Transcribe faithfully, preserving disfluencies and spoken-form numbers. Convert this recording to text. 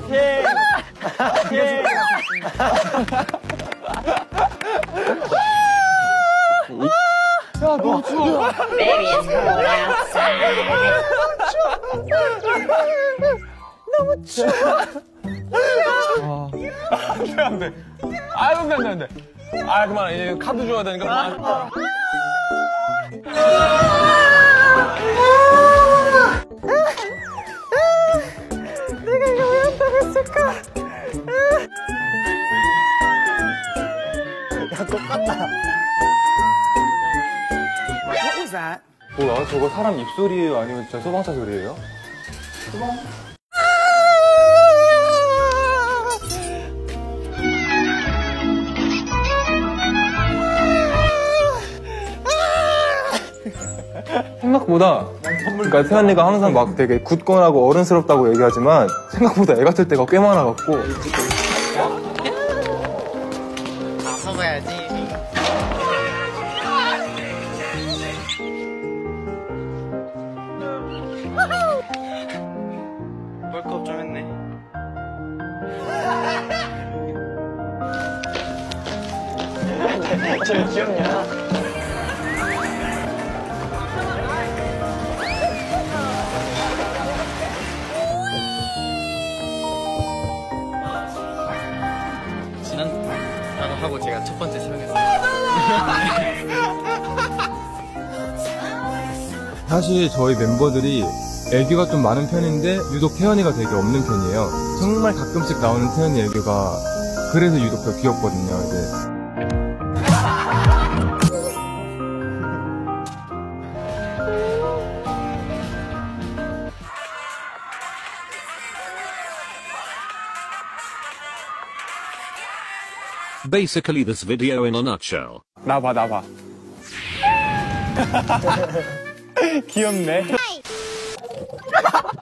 예. 예. 야, 너무 추워. Baby, it's cold outside. 너무 추워. 안 돼, 안 돼. 아유, 안 돼, 안 돼, 안 돼. 아, 그만. 이제 카드 줘야 되니까 그만. 내가 이거 왜 한다고 했을까? 야, 똑같다. What was that? 뭐야? 저거 사람 입소리예요? 아니면 진짜 소방차 소리예요? 소방? 생각보다 그러니까 태연이가 항상 막 되게 굳건하고 어른스럽다고 얘기하지만 생각보다 애 같을 때가 꽤 많아갖고 다 먹어야지. 벌컵 좀 했네. 제일 귀엽냐? 지난라고 하고 제가 첫 번째 설명했어요. 사실 저희 멤버들이 애교가 좀 많은 편인데 유독 태연이가 되게 없는 편이에요. 정말 가끔씩 나오는 태연이 애교가 그래서 유독 더 귀엽거든요. 이제. Basically this video in a nutshell. 나 봐, 나 봐. 귀엽네.